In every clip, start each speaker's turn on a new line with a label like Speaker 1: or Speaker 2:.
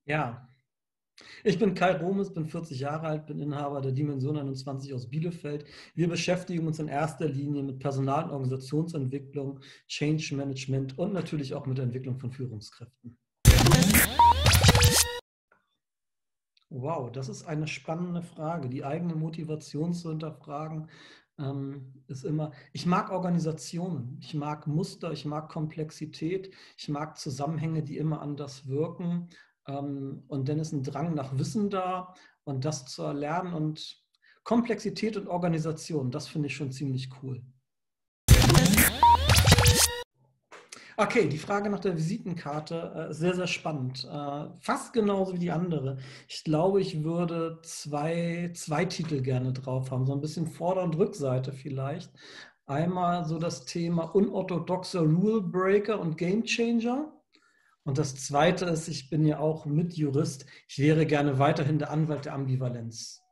Speaker 1: Ja, ich bin Kai Romes, bin 40 Jahre alt, bin Inhaber der Dimension 21 aus Bielefeld. Wir beschäftigen uns in erster Linie mit Personal- und Organisationsentwicklung, Change Management und natürlich auch mit der Entwicklung von Führungskräften. Wow, das ist eine spannende Frage. Die eigene Motivation zu hinterfragen, ist immer, ich mag Organisationen, ich mag Muster, ich mag Komplexität, ich mag Zusammenhänge, die immer anders wirken. Und dann ist ein Drang nach Wissen da und das zu erlernen und Komplexität und Organisation, das finde ich schon ziemlich cool. Okay, die Frage nach der Visitenkarte ist sehr, sehr spannend. Fast genauso wie die andere. Ich glaube, ich würde zwei Titel gerne drauf haben, so ein bisschen Vorder- und Rückseite vielleicht. Einmal so das Thema unorthodoxer Rule Breaker und Game Changer. Und das zweite ist, ich bin ja auch Mitjurist, ich wäre gerne weiterhin der Anwalt der Ambivalenz.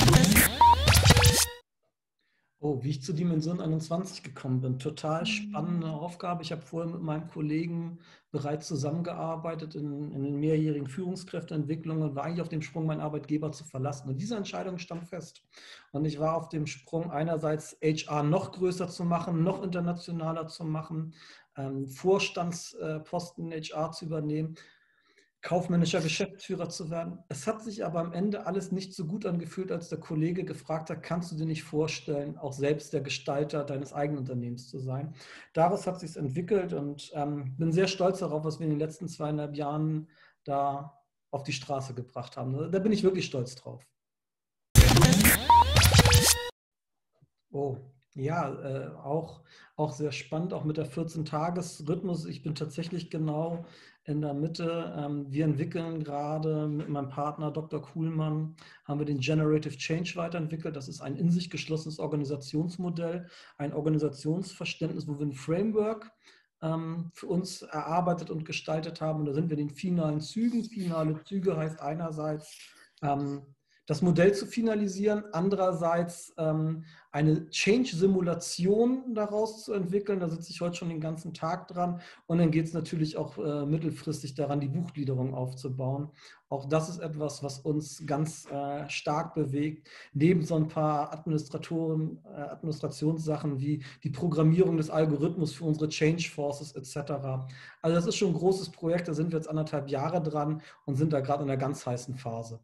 Speaker 1: Oh, wie ich zur Dimension 21 gekommen bin. Total spannende Aufgabe. Ich habe vorher mit meinem Kollegen bereits zusammengearbeitet in den mehrjährigen Führungskräfteentwicklungen und war eigentlich auf dem Sprung, meinen Arbeitgeber zu verlassen. Und diese Entscheidung stand fest. Und ich war auf dem Sprung, einerseits HR noch größer zu machen, noch internationaler zu machen, Vorstandsposten in HR zu übernehmen, kaufmännischer Geschäftsführer zu werden. Es hat sich aber am Ende alles nicht so gut angefühlt, als der Kollege gefragt hat, kannst du dir nicht vorstellen, auch selbst der Gestalter deines eigenen Unternehmens zu sein. Daraus hat sich entwickelt und bin sehr stolz darauf, was wir in den letzten 2,5 Jahren da auf die Straße gebracht haben. Da bin ich wirklich stolz drauf. Oh, ja, auch sehr spannend, auch mit der 14-Tages-Rhythmus. Ich bin tatsächlich genau in der Mitte. Wir entwickeln gerade mit meinem Partner Dr. Kuhlmann, haben wir den Generative Change weiterentwickelt. Das ist ein in sich geschlossenes Organisationsmodell, ein Organisationsverständnis, wo wir ein Framework für uns erarbeitet und gestaltet haben. Und da sind wir in den finalen Zügen. Finale Züge heißt einerseits, das Modell zu finalisieren, andererseits eine Change-Simulation daraus zu entwickeln. Da sitze ich heute schon den ganzen Tag dran. Und dann geht es natürlich auch mittelfristig daran, die Buchgliederung aufzubauen. Auch das ist etwas, was uns ganz stark bewegt, neben so ein paar Administrationssachen wie die Programmierung des Algorithmus für unsere Change Forces etc. Also das ist schon ein großes Projekt, da sind wir jetzt 1,5 Jahre dran und sind da gerade in einer ganz heißen Phase.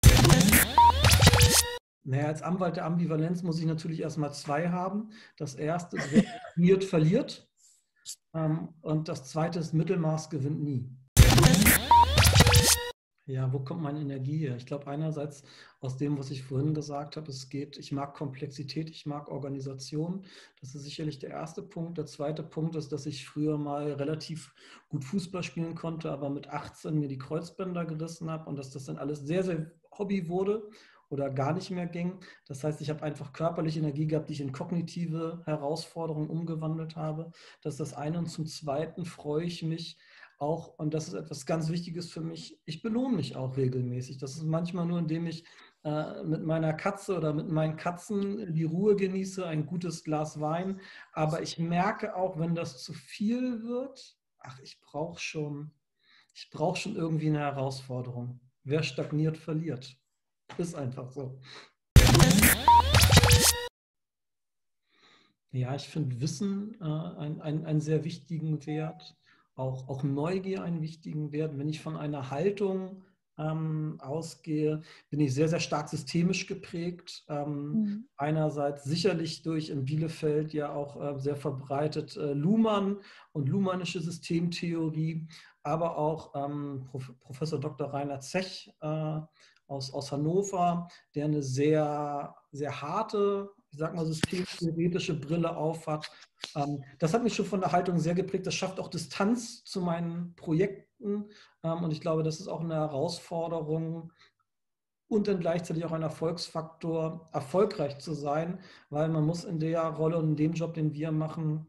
Speaker 1: Naja, als Anwalt der Ambivalenz muss ich natürlich erstmal zwei haben. Das erste ist, wer verliert, verliert. Und das zweite ist, Mittelmaß gewinnt nie. Ja, wo kommt meine Energie her? Ich glaube, einerseits aus dem, was ich vorhin gesagt habe, ich mag Komplexität, ich mag Organisation. Das ist sicherlich der erste Punkt. Der zweite Punkt ist, dass ich früher mal relativ gut Fußball spielen konnte, aber mit 18 mir die Kreuzbänder gerissen habe und dass das dann alles sehr, sehr Hobby wurde oder gar nicht mehr ging. Das heißt, ich habe einfach körperliche Energie gehabt, die ich in kognitive Herausforderungen umgewandelt habe. Das ist das eine. Und zum Zweiten freue ich mich, auch, und das ist etwas ganz Wichtiges für mich, ich belohne mich auch regelmäßig. Das ist manchmal nur, indem ich mit meiner Katze oder mit meinen Katzen die Ruhe genieße, ein gutes Glas Wein. Aber ich merke auch, wenn das zu viel wird, ach, ich brauche schon irgendwie eine Herausforderung. Wer stagniert, verliert. Ist einfach so. Ja, ich finde Wissen einen sehr wichtigen Wert, auch Neugier einen wichtigen Wert. Wenn ich von einer Haltung ausgehe, bin ich sehr, sehr stark systemisch geprägt. Einerseits sicherlich durch in Bielefeld ja auch sehr verbreitet Luhmann und luhmannische Systemtheorie, aber auch Professor Dr. Rainer Zech aus Hannover, der eine sehr, sehr harte, ich sag mal, systemtheoretische Brille aufhat. Das hat mich schon von der Haltung sehr geprägt. Das schafft auch Distanz zu meinen Projekten. Und ich glaube, das ist auch eine Herausforderung und dann gleichzeitig auch ein Erfolgsfaktor, erfolgreich zu sein, weil man muss in der Rolle und in dem Job, den wir machen,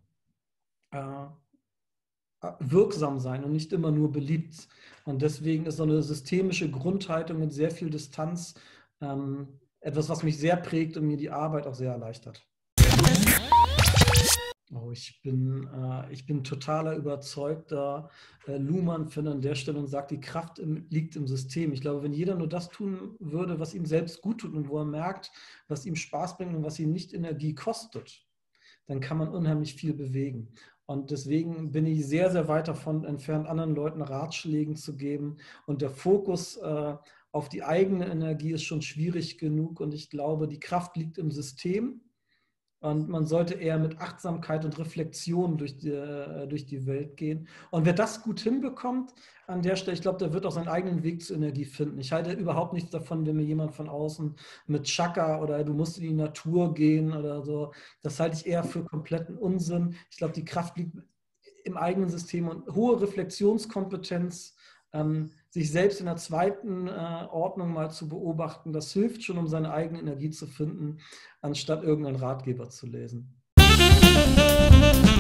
Speaker 1: wirksam sein und nicht immer nur beliebt. Und deswegen ist so eine systemische Grundhaltung mit sehr viel Distanz etwas, was mich sehr prägt und mir die Arbeit auch sehr erleichtert. Oh, ich bin totaler überzeugter Luhmann-Fan an der Stelle und sagt, die Kraft liegt im System. Ich glaube, wenn jeder nur das tun würde, was ihm selbst gut tut und wo er merkt, was ihm Spaß bringt und was ihm nicht Energie kostet, dann kann man unheimlich viel bewegen. Und deswegen bin ich sehr, sehr weit davon entfernt, anderen Leuten Ratschläge zu geben. Und der Fokus auf die eigene Energie ist schon schwierig genug. Und ich glaube, die Kraft liegt im System. Und man sollte eher mit Achtsamkeit und Reflexion durch die Welt gehen. Und wer das gut hinbekommt, an der Stelle, ich glaube, der wird auch seinen eigenen Weg zur Energie finden. Ich halte überhaupt nichts davon, wenn mir jemand von außen mit Chakra oder du musst in die Natur gehen oder so, das halte ich eher für kompletten Unsinn. Ich glaube, die Kraft liegt im eigenen System und hohe Reflexionskompetenz, sich selbst in der zweiten Ordnung mal zu beobachten, das hilft schon, um seine eigene Energie zu finden, anstatt irgendeinen Ratgeber zu lesen.